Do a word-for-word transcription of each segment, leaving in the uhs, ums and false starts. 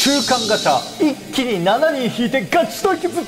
週刊ガチャ一気にしちにん引いてガチ対決。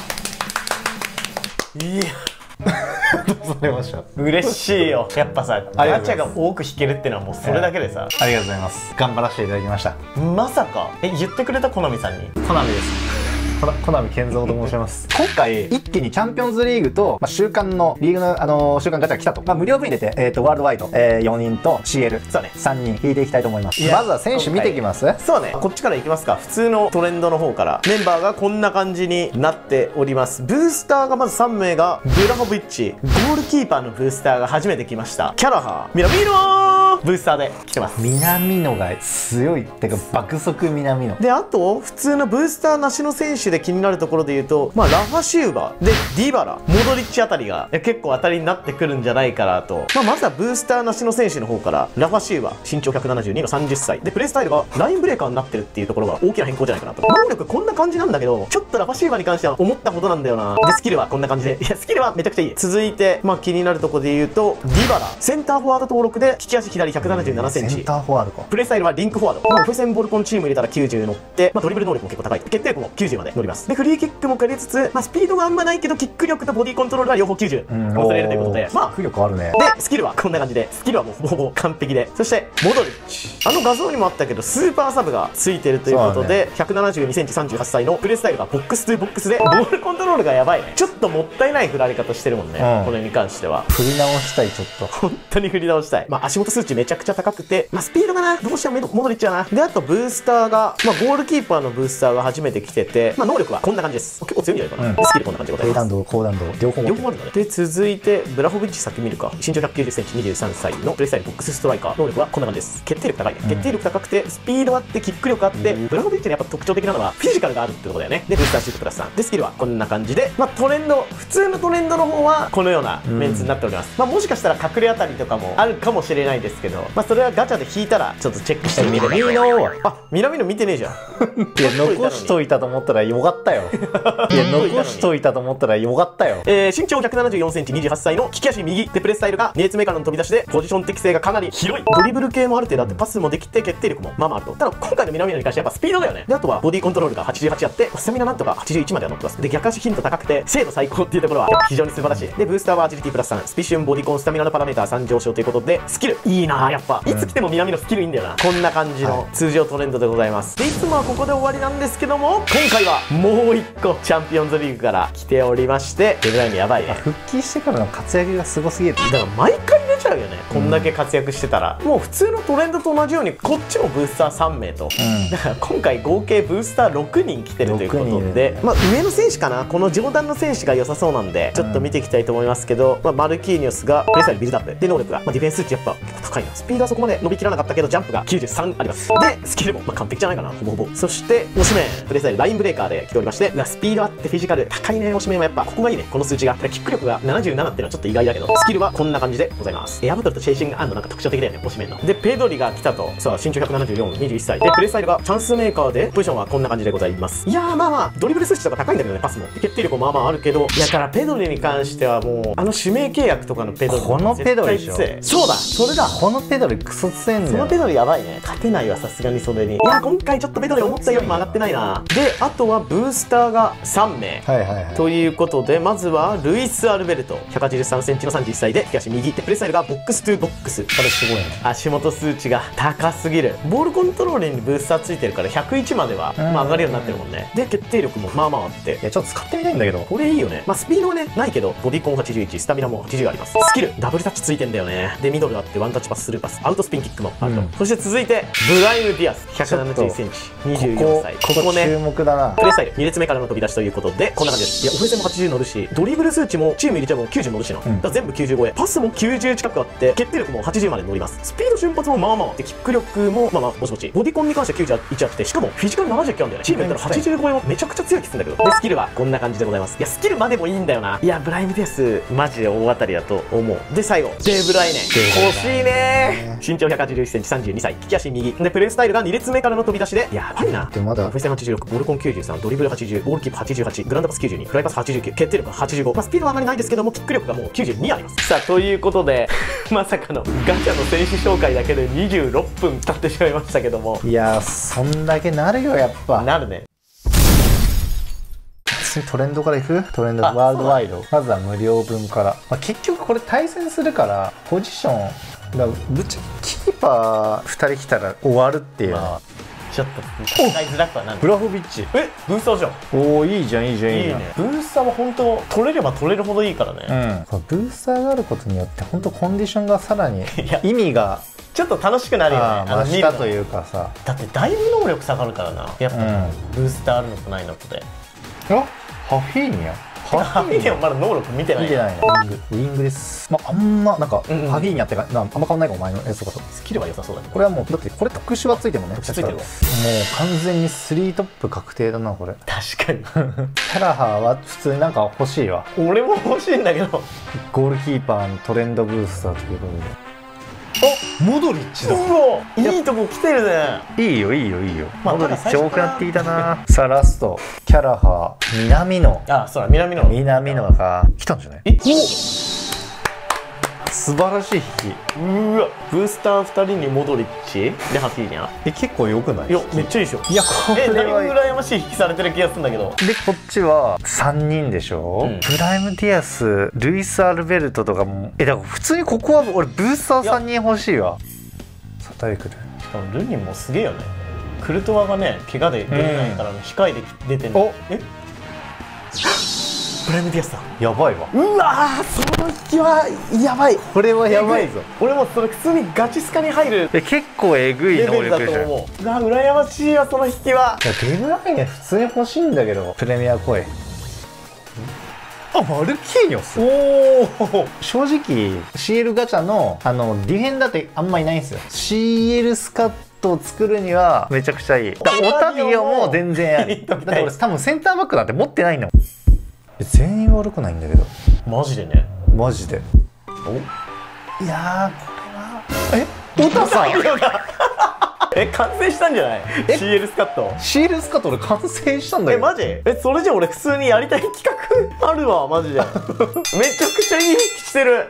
いやどうされました。 嬉しいよ。やっぱさ、ガチャが多く引けるってのはもうそれだけでさ、 ありがとうございます。頑張らせていただきました。 まさかえ言ってくれたコナミさんに。 コナミです。コナミ健三と申します。今回一気にチャンピオンズリーグと、まあ、週間のリーグの、あのー、週間ガチャが来たと、まあ、無料分に出て、えー、とワールドワイド、えー、よにんと シーエル そう、ね、さんにん引いていきたいと思います。まずは選手見ていきます。 そうね、こっちからいきますか。普通のトレンドの方からメンバーがこんな感じになっております。ブースターがまずさんめいがブラホビッチ、ゴールキーパーのブースターが初めて来ました。キャラハー、ミラミーノブースターで来てます。 南野が強いってか爆速南野で、あと普通のブースターなしの選手で気になるところで言うと、まあ、ラファシューバでディバラ、モドリッチあたりが結構当たりになってくるんじゃないかなと。まあ、まずはブースターなしの選手の方から、ラファシューバ身長ひゃくななじゅうにのさんじゅっさいで、プレースタイルがラインブレーカーになってるっていうところが大きな変更じゃないかなと。能力こんな感じなんだけど、ちょっとラファシューバに関しては思ったほどなんだよな。で、スキルはこんな感じで、いやスキルはめちゃくちゃいい。続いて、まあ、気になるところで言うとディバラ、センターフォワード登録で利き足左ひゃくななじゅうななセンチ、 センターフォワードか。 プレースタイルはリンクフォワード、まあ、オフェセンボルコンチーム入れたらきゅうじゅう乗って、まあ、ドリブル能力も結構高い。決定力もきゅうじゅうまで乗ります。で、フリーキックも借りつつ、まあ、スピードがあんまないけどキック力とボディコントロールは両方きゅうじゅう恐れるということで、まあキック力あるね。 で、スキルはこんな感じで、スキルはもうほぼ完璧で、そしてモドリッチ、あの画像にもあったけどスーパーサブがついてるということで、ね、ひゃくななじゅうにセンチさんじゅうはっさいのプレースタイルがボックストゥボックスでボールコントロールがやばいね。ちょっともったいない振られ方してるもんね、うん、これに関しては振り直したい。ちょっと本当に振り直したい。まあ足元数値めちゃくちゃ高くて、まあスピードがなどうしてもモドリッチやな。で、あとブースターが、まあゴールキーパーのブースターが初めて来てて、まあ能力はこんな感じです。結構強いんじゃないかな、うん、スキルこんな感じでございます。 低弾道高弾道両方持ってる。 両方あるんだね。で、続いてブラホビッチ先見るか。身長ひゃくきゅうじゅっセンチにじゅうさんさいのプレースタイルボックスストライカー、能力はこんな感じです。決定力高いね、うん、決定力高くてスピードあってキック力あって、うん、ブラホビッチのやっぱ特徴的なのはフィジカルがあるってことだよね。で、ブースターシュートプラスさんで、スキルはこんな感じで、まあトレンド、普通のトレンドの方はこのようなメンツになっております。うん、まあもしかしたら隠れあたりとかもあるかもしれないですけど、まあそれはガチャで引いたらちょっとチェックしてみればいいの。あ、南野見てねえじゃん。 いや残しといたと思ったらよかったよ。いや残しといたと思ったらよかったよ。 えー、身長ひゃくななじゅうよんセンチにじゅうはっさいの利き足右で、プレースタイルがに列目からの飛び出しでポジション適性がかなり広い。ドリブル系もある程度あってパスもできて決定力もまあまああると。ただ今回の南野に関してはやっぱスピードだよね。で、あとはボディコントロールがはちじゅうはちあって、スタミナなんとかはちじゅういちまでは乗ってます。で、逆足ヒント高くて精度最高っていうところは非常に素晴らしい。で、ブースターはアジリティプラスさん、スピシュンボディコンスタミナのパラメーターさん上昇ということで、スキルいいな。やっぱいつ来ても南野スキルいいんだよな。こんな感じの通常トレンドでございます。で、いつもはここで終わりなんですけども、今回はもういっこチャンピオンズリーグから来ておりまして、デブライムやばいね。 復帰してからの活躍がすごすぎる。 だから毎回出ちゃうよね、こんだけ活躍してたら。もう普通のトレンドと同じようにこっちもブースターさんめいと、うん、だから今回合計ブースターろくにん来てるということで、まあ上の選手かな、この上段の選手が良さそうなんでちょっと見ていきたいと思いますけど、まあ、マルキーニョスがプレースタイルビルドアップで、能力が、まあ、ディフェンス値やっぱ結構高いな。スピードはそこまで伸びきらなかったけどジャンプがきゅうじゅうさんあります。で、スキルもまあ完璧じゃないかな、ほぼほぼ。そして推しメンプレースタイルラインブレーカーで来ておりまして、スピードあってフィジカル高いね。推しメンはやっぱここがいいね、この数値が。キック力がななじゅうななっていうのはちょっと意外だけど、スキルはこんな感じでございます。エアバトルとチェイシングアンドなんか特徴的だよね、推しメンの。で、ペドリが来たと。さあ身長ひゃくななじゅうよん、にじゅういっさいで、プレースタイルがチャンスメーカーで、ポジションはこんな感じでございます。いやー、まあまあドリブル数値とか高いんだけどね、パスも決定力もまあまああるけど、いや、だからペドリに関してはもうあの指名契約とかのペドリ、 このペドリでしょ。 そうだ、それだ。 このペドリクソ強いんだよ。 そのペドリやばいね。勝てないわ、さすがにそれに。いや、今回ちょっとペドリ思ったよりも上がってないな。で、あとはブースターがさんめい、はいはいはい、ということで、まずはルイス・アルベルト、ひゃくはちじゅうさんセンチのさんじゅういっさいで、利き足右で、プレースタイルがボックストゥボックス。これすごいね。足元数値が高すぎる。ボールコントロールにブースターついてるからひゃくいちまでは、まあ、上がるようになってるもんね。で、決定力もまあまああって、いやちょっと使ってみたいんだけど、これいいよね。まあスピードはねないけど、ボディコンはちじゅういち、スタミナもはちじゅうあります。スキルダブルタッチついてんだよね。で、ミドルあってワンタッチパススルーパス、アウトスピンキックもあると、うん、そして続いてブライム・ディアス、ひゃくななじゅういっセンチ、にじゅうよんさい。ここね、注目だな。プレースタイルに列目からの飛び出しということで、こんな感じです。いや、オフェンスもはちじゅう乗るし、ドリブル数値もチーム入れちゃうもきゅうじゅう乗るしな、うん、だから全部きゅうじゅうごえ、パスもきゅうじゅう近くあって、決定力もはちじゅうまで乗ります。スピード瞬発もまあまああって、キック力もまあまあもちもち、ボディコンに関してはきゅうじゅういちあって、しかもフィジカルななじゅうきゅうあるんだよね。チームやったらはちじゅうごえもめちゃくちゃ強い気するんだけど、で、スキルはこんな感じでございます。いや、スキルまでもいいんだよな。いや、ブライムディアスマジで大当たりだと思う。で、最後デブライネ、欲しいねねー。身長ひゃくはちじゅういっセンチ、さんじゅうにさい、利き足右でプレースタイルがに列目からの飛び出しでやばいな。 でまだオフェセンはちじゅうろく、ボールコンきゅうじゅうさん、ドリブルはちじゅう、ボールキープはちじゅうはち、グラウンドパスきゅうじゅうに、フライパスはちじゅうきゅう、決定力ははちじゅうご、まあ、スピードはあまりないですけどもキック力がもうきゅうじゅうにあります。さあということでまさかのガチャの選手紹介だけでにじゅうろっぷん経ってしまいましたけども、 いやーそんだけなるよやっぱ。 なるね。 トレンドからいく？トレンドワールドワイド。まずは無料分から、まあ、結局これ対戦するからポジションだぶっちゃキーパーふたり来たら終わるっていう、まあ、 ちょっと使いづらくはなる。 ブラホビッチ、 えブースターじゃん。 おおいいじゃんいいじゃんいいじゃん。 いいね。ブースターは本当取れれば取れるほどいいからね。 うん、ブースターがあることによって本当コンディションがさらに意味がちょっと楽しくなるよね。 あ増したというかさ、 だってだいぶ能力下がるからなやっぱ、うん、ブースターあるのとないのとで。 あハフィーニャハフィーニャはまだ能力見てない。 見てないね。ウィングウィングです。まああんまなんか、うんうん、ハフィーニャってかあんま変わんないかお前のやつとかとスキルは良さそうだね。これはもうだってこれ特殊はついてもね。 特殊ついてるわ。もう完全にスリートップ確定だなこれ。 確かに。 キャラハーは普通になんか欲しいわ。 俺も欲しいんだけど。 ゴールキーパーのトレンドブースターということで。あ、モドリッチだ。うわ、いいとこ来てるね。 いいよいいよいいよ。モドリッチ多くなっていたな。さあラストキャラハー、南野。 あ、そうだ南野。 南野が来たんじゃない？え、素晴らしい引き。 うわ、ブースターふたりにモドリッチでハフィーニャ。 え、結構良くない？ いやめっちゃいいでしょ。 いやこれはえ、だいぶ羨ましい引きされてる気がするんだけど。 でこっちはさんにんでしょ、うん、プライムディアス、ルイス・アルベルトとかも。え、だから普通にここは俺ブースターさんにん欲しいわ。さあ誰来る？ しかもルニンもすげえよね。クルトワがね怪我で出れないからね、控えで出てんの。えプライムディアスだ。 やばいわ。 うわー、その引きはやばい。 これはやばいぞ。 俺もそれ普通にガチスカに入る。 え、結構えぐい能力だと思う。うわ、羨ましいわその引きは。 いやデブライネ普通に欲しいんだけど。プレミア来い。あ、マルキーニョス。おお。正直 シーエル ガチャのあのディフェンダーってあんまいないんですよ。シーエル スカットを作るにはめちゃくちゃいい。オタビオも全然ある。だって俺多分センターバックなんて持ってないの。全員悪くないんだけど。 マジでね。 マジで。おいやーこれはえオタさんえ完成したんじゃない？ シーエル スカット。 シーエル スカット俺完成したんだけど。 えマジ？えそれじゃ俺普通にやりたい企画あるわマジで。めちゃくちゃいい引きしてる。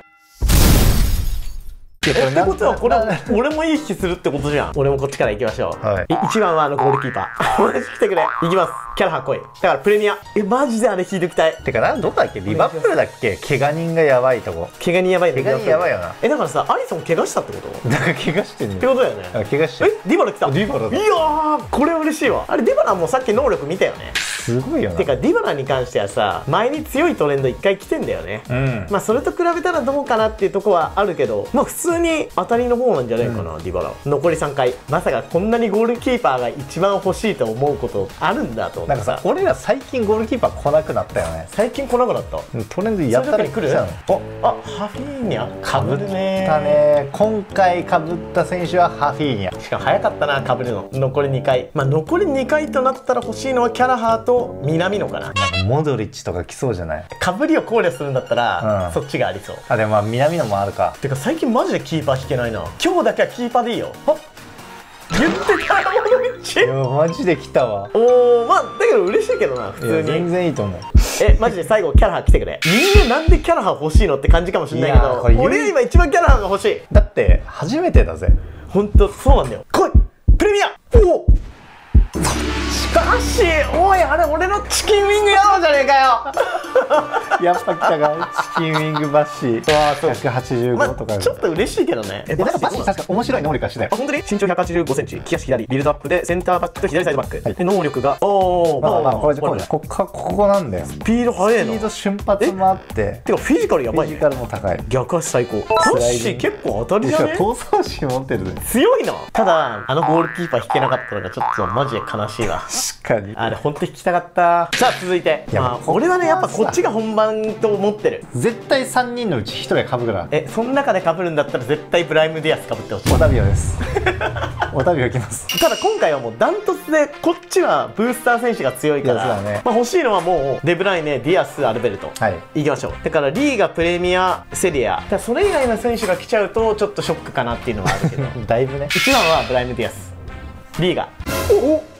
えってことはこれ俺もいい引きするってことじゃん。俺もこっちから行きましょう。はい、いちばんはあのゴールキーパー。マジ来てくれ。行きます。キャラハ来い。だからプレミア。えマジであれ引いておきたい。 てかなどこだっけ？リバプールだっけ？怪我人がやばいとこ。 怪我人やばいね。 怪我人やばいよな。 えだからさアリソン怪我したってこと？ だから怪我してんね。 ってことだよね。 怪我して。 えディバラ来た。 ディバラだ。 いやーこれ嬉しいわ。あれディバラもさっき能力見たよね。 すごいよな。 てかディバラに関してはさ前に強いトレンドいっかい来てんだよね。うん。まあそれと比べたらどうかなっていうとこはあるけど、まあ普通に当たりの方なんじゃないかな、うん、ディバラ。残りさんかい。まさかこんなにゴールキーパーが一番欲しいと思うことあるんだと思ってさ。 なんかさ俺ら最近ゴールキーパー来なくなったよね。 最近来なくなった。 トレンドやったら来る。 あハフィーニャかぶるね。 たね。今回かぶった選手はハフィーニャ。 しかも早かったなかぶるの。残りにかい。まあ残りにかいとなったら欲しいのはキャラハーと南野かな。なんかモドリッチとか来そうじゃない？ かぶりを考慮するんだったら、うん、そっちがありそう。 あでもまあ南野もあるか。 てか最近マジでキーパー引けないな。今日だけはキーパーでいいよ。あ言ってたモドリッチ。いやマジで来たわ。 おおまあだけど嬉しいけどな普通に。 全然いいと思う。 えマジで最後キャラハー来てくれ。みんななんでキャラハー欲しいのって感じかもしれないけど、俺は今一番キャラハーが欲しい。 だって初めてだぜ。 ほんとそうなんだよ。来いプレミア。おおしかしおいあれ俺のチキンウィングヤマじゃねえかよ。 やっぱ来たがチキンウィングバッシー。わあそうひゃくはちじゅうごとか、まあ、 ちょっと嬉しいけどね。 えなんかバッシー確か面白い能力はしてない。 あ本当に身長ひゃくはちじゅうごセンチ、利き足左、ビルドアップでセンターバックと左サイドバック、はい、で能力がおおまあまあこれこれここここなんだよ。スピード速いの。 スピード瞬発もあっててかフィジカルやばいね。 フィジカルも高い。 逆足最高。バッシー結構当たりじゃね。 闘争心持ってる。 強いな。ただあのゴールキーパー引けなかったのがちょっとマジで悲しいわ。 かにあれ本当に聞きたかった。さあ続いて、 いやまあ、俺はねやっぱこっちが本番と思ってる。 絶対さんにんのうちひとりは被るから。 え、その中で被るんだったら絶対ブライムディアス被ってほしい。 オタビオですオタビオきます。 ただ今回はもうダントツでこっちはブースター選手が強いから、 ね、 まあ欲しいのはもうデブライネ、ディアス、アルベルト、はい、いきましょう。だからリーガ、プレミア、セリア、だそれ以外の選手が来ちゃうとちょっとショックかなっていうのはあるけどだいぶね。 いちばんはブライムディアス、リーガ。おお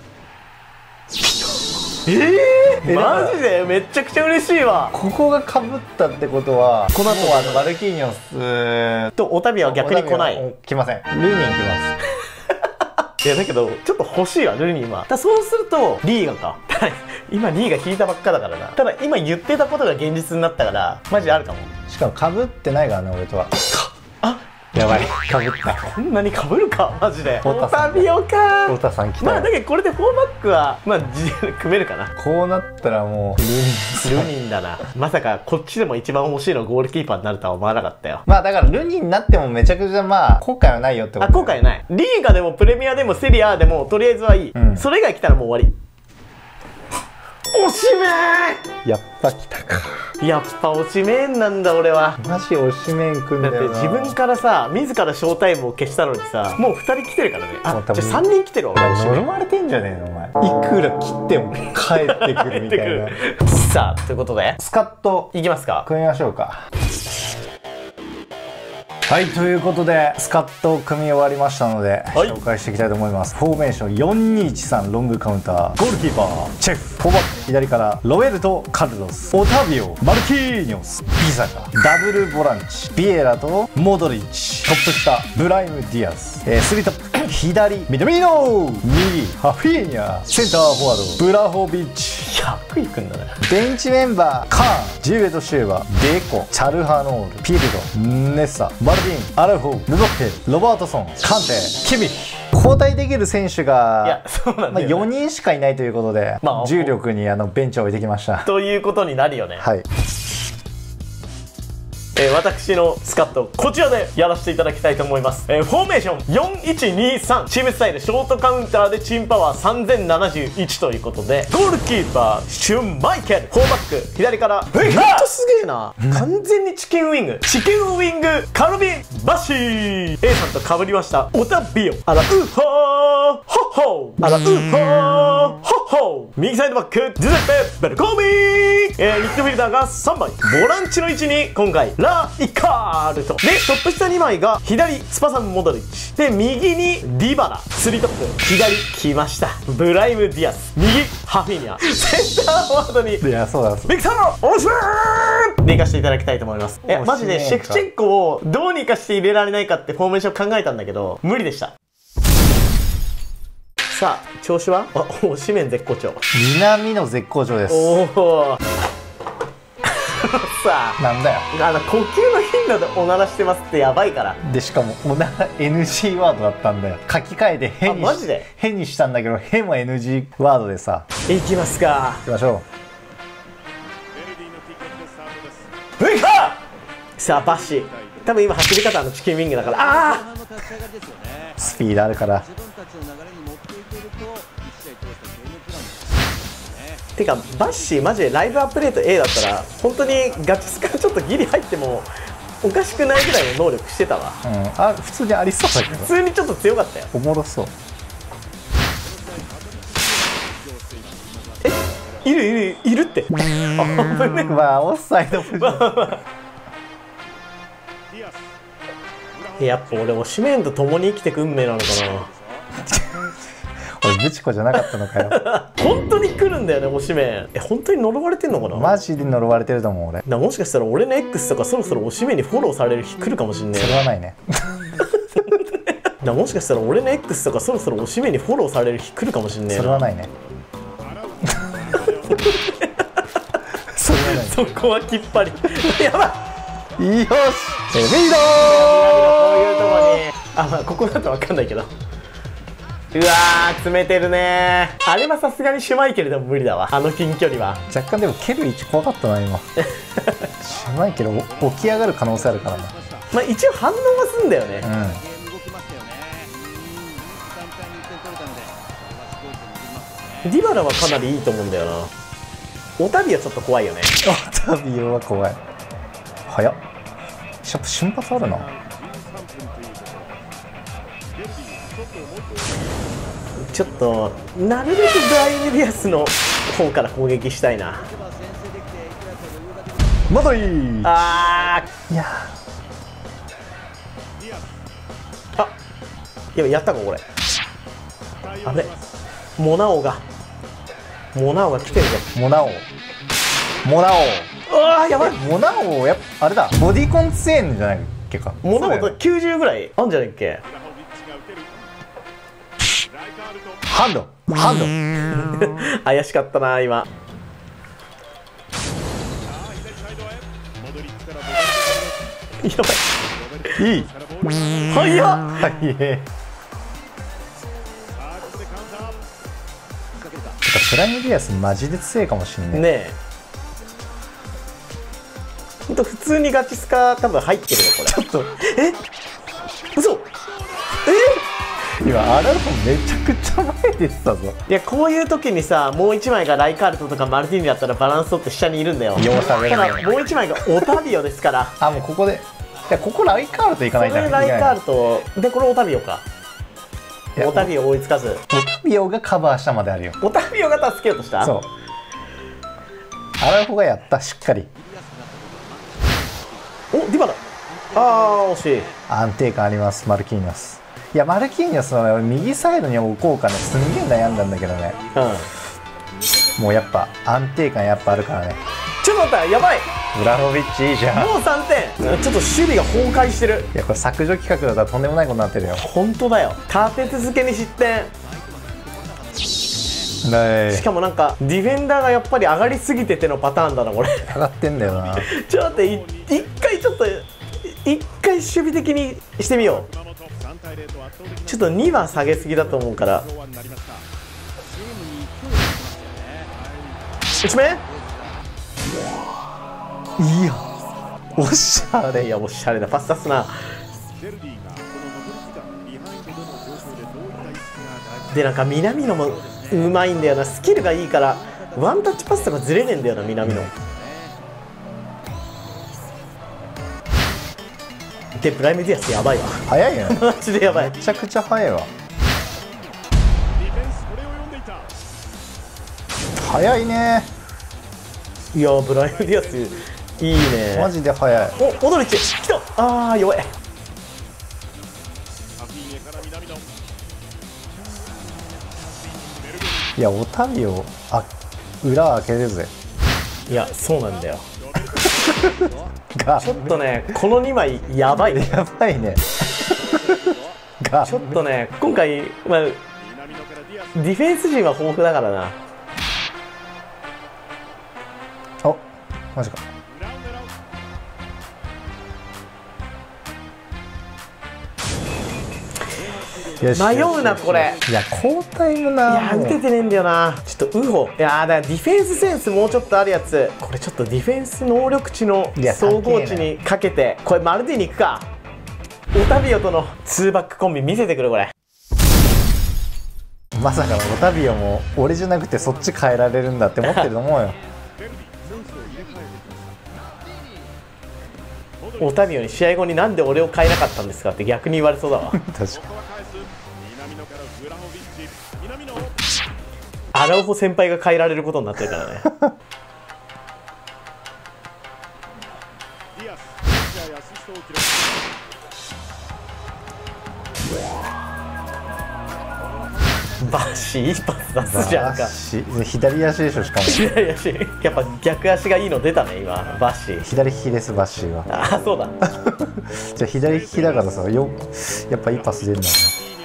えー、マジでめちゃくちゃ嬉しいわ。 ここがかぶったってことはこの後はあのマルキーニョスとオタビアは逆に来ない。 来ません。ルーニン来ますいやだけどちょっと欲しいわルーニンは。だそうするとリーガか今リーガ引いたばっかだからな。ただ今言ってたことが現実になったからマジあるかも。 しかもかぶってないからね俺とは。 あやばいかぶった。 こんなにかぶるかマジで。オタタビオか。 オタさん来た。 まあだけどこれでフォーバックはまあ組めるかな。 こうなったらもうルーニンルーニンだな。まさかこっちでも一番欲しいのゴールキーパーになるとは思わなかったよ。 まあだからルーニンになってもめちゃくちゃまあ後悔はないよってこと。 あ、後悔ない。リーガでもプレミアでもセリアでもとりあえずはいい、うん、それ以外来たらもう終わり。おしめやっぱ来たか。 やっぱおしめんなんだ俺は。 マジおしめんくんだよな。 だって自分からさ自らショータイムを消したのにさもうふたり来てるからね。あ、じゃあさんにん来てるわ俺。 呪われてんじゃねえのお前。いくら切っても帰ってくるみたいなさあということでスカッといきますか。 組みましょうか。はい、ということでスカッと組み終わりましたので、はい、紹介していきたいと思います。フォーメーションよんにいちさんロングカウンター、ゴールキーパーチェフ、フォーバック左からロベルト・カルロス、オタビオ、マルキーニョス、ピザカ、ダブルボランチ、ビエラとモドリッチ、トップ下ブライム・ディアス、えー、スリートップ左ミドミーノ、右ハフィーニャ、センターフォワードブラホビッチ。 ひゃくいくんだね。 ベンチメンバーカーン、ジルベト・シューバー、デコ、チャルハノール、ピルド、ネッサ、マルディン、アルフォー、ルドッテ、ロバートソン、カンテ、キミヒ。交代できる選手が、いや、そうなんだよね、まあよにんしかいないということで、まあ、重力にあのベンチを置いてきました。 ということになるよね。はい。えー、私のスカットこちらでやらせていただきたいと思います。えー、フォーメーションよんいちにさん、チームスタイルショートカウンターでチームパワーさんぜんななじゅういちということで、ゴールキーパーシュンマイケル、フォーバック左から、えっほんとすげえな、完全にチキンウィングチキンウィングカルビン・バッシー A さんとかぶりました。オタビオ、あらウッホーホッホー、あらウッホーホッホー、右サイドバックジュゼッペ・ベルコーミー、えー、ミッドフィルダーがさんばい、ボランチの位置に今回ラ・イカールと、でトップ下にまいが左スパサン・モドリッチで、右にディバラ、スリートップ左来ましたブライム・ディアス、右ハフィーニャ、センターフォワードにいやそうだビクター・オシメンで行かせていただきたいと思います。えマジでシェフチェンコをどうにかして入れられないかってフォーメーション考えたんだけど無理でした。さあ調子はあおしめん絶好調、 南の絶好調です。 おおさあなんだよ、 あの呼吸の頻度でおならしてますってやばいから。 でしかもおなら エヌジー ワードだったんだよ。書き換えて変にマジで変にしたんだけど、変も エヌジー ワードでさ。 いきますか、 いきましょう。いかさあバッシー多分今走り方のチキンウィングだから、ああスピードあるから。 てかバッシーマジでライブアップデート A だったら本当にガチスカちょっとギリ入ってもおかしくないぐらいの能力してたわ。 うん、あ普通にありそうだけど、 普通にちょっと強かったよ。 おもろそう。 えいるいるいるってあ危ねまあオフサイドポジションやっぱ俺推しメンと共に生きてく運命なのかな俺ブチコじゃなかったのかよ本当に来るんだよね推しメン。え本当に呪われてんのかな。 マジで呪われてると思う俺。 だもしかしたら俺の X とかそろそろ推しメンにフォローされる日来るかもしんねえ。 それはないねだもしかしたら俺の X とかそろそろ推しメンにフォローされる日来るかもしんねえ。 それはないねそれはない。 そこはきっぱりやばい。 よしエビードーこういうとこにあまあここだと分かんないけど、うわー詰めてるねー。あれはさすがにシュマイケルでも無理だわ、あの近距離は。 若干でも蹴る位置怖かったな今シュマイケル起き上がる可能性あるからね。 まあ一応反応はすんだよね。うんディバラはかなりいいと思うんだよな。オタビオちょっと怖いよね。 オタビオは怖い。早っ。やっぱ瞬発あるな。 ちょっとなるべくブライメディアスの方から攻撃したいな。 まだいい。 あー、いやあ、いや、やったかこれ。あれモナオがモナオが来てるぞ。 モナオモナオああ、やばい。 モナオやっぱあれだ、ボディコン強えんじゃないっけか。 モナオときゅうじゅうぐらいあんじゃないっけ。 ハンドハンド怪しかったな今。やばい。 いい。 早っ。 はいえ。プライムディアスマジで強いかもしんない。 ねえ。ほんと普通にガチスカ多分入ってるよこれ。 ちょっとえ？嘘？え？ 今あれもめちゃくちゃ前でしたぞ。 いや、こういう時にさ、もういちまいがライカールトとかマルティーニだったらバランス取って下にいるんだよ。 ようしゃべるね。 ただもういちまいがオタビオですから。 あ、もうここで、いやここライカールといかないといけない。 これライカールトで、これオタビオか。オタビオ追いつかず。 オタビオがカバーしたまであるよ。 オタビオが助けようとした。 そう。アラフォがやった、しっかり。 お、ディバラ。ああ、惜しい。 安定感あります、マルキーニョス。いや、マルキーニョスの右サイドに置こうかね、すんげえ悩んだんだけどね。 うん。 もうやっぱ安定感やっぱあるからね。 ちょっと待った、やばい。 ブラホビッチいいじゃん。 もうさんてん。ちょっと守備が崩壊してる。 いや、これ削除企画だったらとんでもないことになってるよ。 本当だよ。立て続けに失点。しかもなんかディフェンダーがやっぱり上がりすぎててのパターンだなこれ。 上がってんだよな。 ちょっと待って、一回ちょっと一回守備的にしてみよう。ちょっとには下げすぎだと思うから。いちめいやおしゃれ。 いや、おしゃれなパス出すな。で、なんか南野もうまいんだよな。スキルがいいからワンタッチパスとかずれねえんだよな南野。で、プライムディアスやばいわ。 早いよね。 マジでやばい。 めちゃくちゃ早いわ。早いね。 いや、ブライムディアスいいね。 マジで早い。 お、オドリッチ来た。ああ、弱い。 いや、オタビオ、あ、裏開けるぜ。 いや、そうなんだよ。 がちょっとね、このにまいやばいね。 やばいね。がちょっとね、今回、まあ、ディフェンス陣は豊富だからな。 お、マジか。 迷うなこれ。 いや、交代もな。 いや、打ててねえんだよな。ちょっとウホ。いやー、だからディフェンスセンスもうちょっとあるやつ。これちょっとディフェンス能力値の総合値にかけて、これマルティに行くか。オタビオとのツーバックコンビ見せてくるこれ。 まさかのオタビオも俺じゃなくてそっち変えられるんだって思ってると思うよ。 オタビオに試合後になんで俺を変えなかったんですかって逆に言われそうだわ。 確かに。 アラウホ先輩が変えられることになってるからね。バッシーいいパス出すじゃんか。 左足でしょ、しかも。 左足やっぱ逆足がいいの出たね今バッシー。 左利きです、バッシーは。 ああ、そうだ。 じゃあ左利きだからさ、よやっぱいいパス出るんだ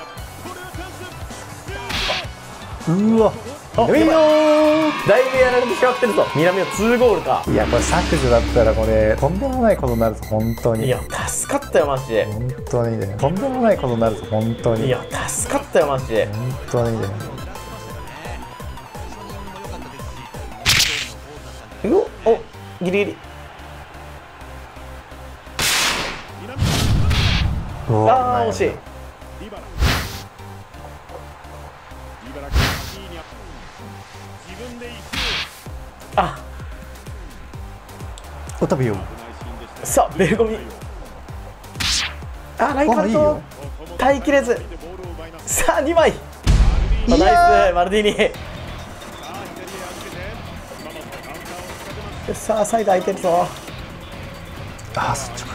な。うわ、 南野だいぶやられてしまってるぞ。南野ツーゴールか。 いや、これ削除だったらこれとんでもないことになるぞ、本当に。 いや、助かったよマジで。 本当にね、とんでもないことになるぞ、本当に。 いや、助かったよマジで。 本当にね。 おお、ギリギリ。ああ、惜しい。 あオタビオ。 さあベルゴミ。あライカルト耐えきれず。さあにまい。ナイスマルディーニ。さあサイド空いてるぞ。 あそっちか。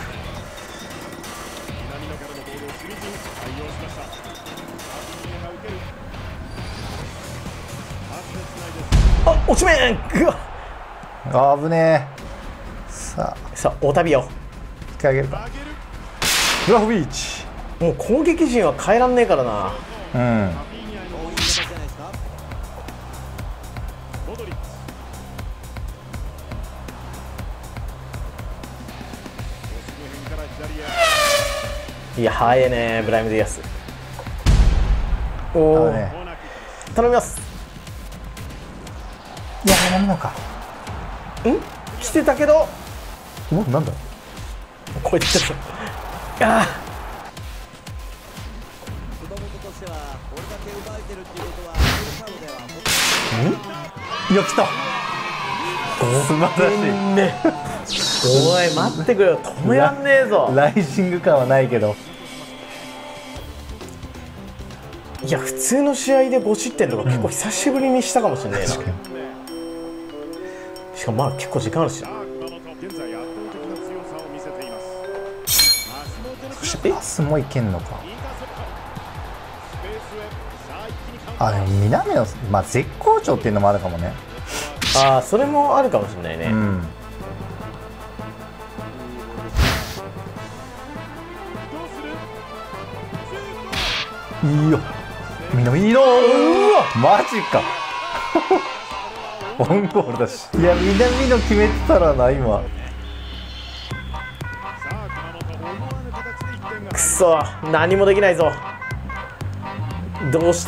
あ落ち面。うわあ危ねえ。さあさあオタビオ。 引き上げるか。ブラホビーチ。 もう攻撃陣は変えらんねえからな。 うん。 いや早いねブライム・ディアス。おお、ね、頼みます。 いや何なのか。 ん来てたけどおなんだ超えてきたぞ。ああいや来た。素晴らしいね。おい待ってくれよ止めらんねえぞ。 ライジング感はないけど。 いや普通の試合でご失点とか結構久しぶりにしたかもしれないな。しかもまだ結構時間あるし。 パスもいけんのか。あでも南の、まあ、絶好調っていうのもあるかもね。 ああそれもあるかもしれないね。 うんいいよ南いいの。うわマジかオンゴールだし。いや南の決めてたらな今。 くそ何もできないぞ。どうした。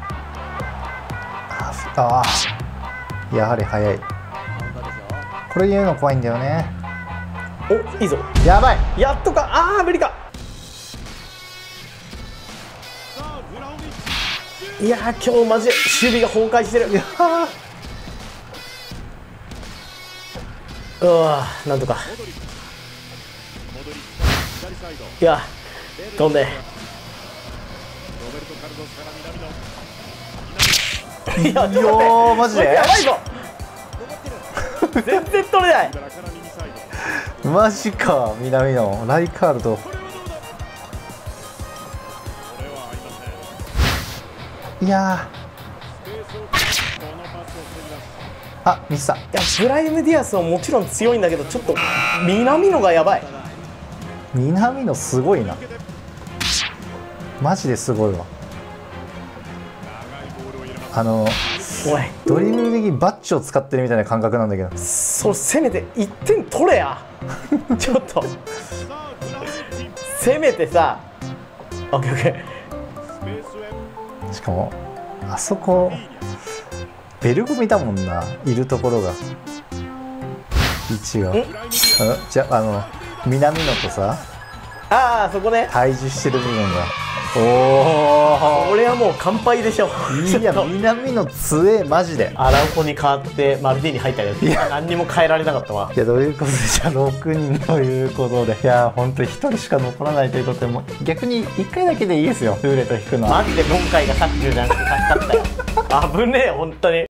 ああやはり早い。これ言うの怖いんだよね。 おいいぞ。 やばいやっとか。ああ無理か。いやー今日マジで守備が崩壊してる。いやうわなんとか。いや飛んで。いやちょっと待って。 よマジでやばいぞ全然取れないマジか。南のライカールド。いやあミスった。いやブライム・ディアスはもちろん強いんだけどちょっと南野がやばい。 南野すごいなマジですごいわ。あのおいドリブル的にバッチを使ってるみたいな感覚なんだけど。 そうせめていってん取れやちょっとせめてさ。オッケーオッケー。しかもあそこベルゴミだもんないるところが位置が。じゃあの南野とさああそこね対峙してる部分が。おおこれはもう完敗でしょ。 いや南野強えマジで。 アラウコに代わってマルディーに入ったけどいや何にも変えられなかったわ。 いやどういうことでじゃあろくにんということで。いや本当にひとりしか残らないということでも逆にいっかいだけでいいですよルーレット引くのは。 マジで今回がさっきじゃなくて助かったよ危ねえ本当に。